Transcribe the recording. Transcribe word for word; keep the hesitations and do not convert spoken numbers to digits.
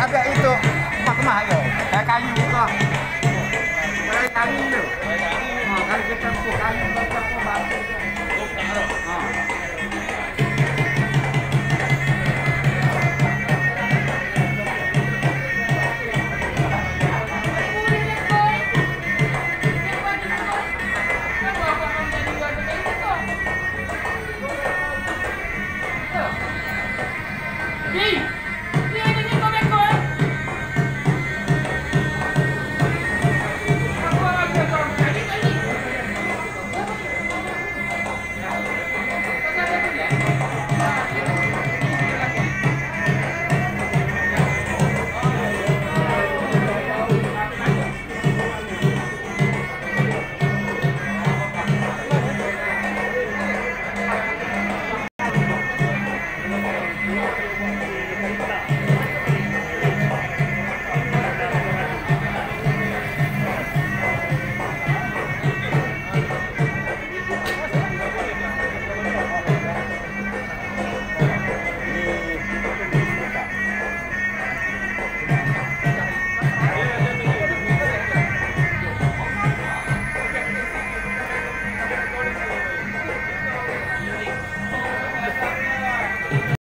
agak itu kemah-kemah yo. Kayak kayu buka. Kayak kayu tu. Ha, kalau kita pukul kayu kita pun batu. Ha. Hey!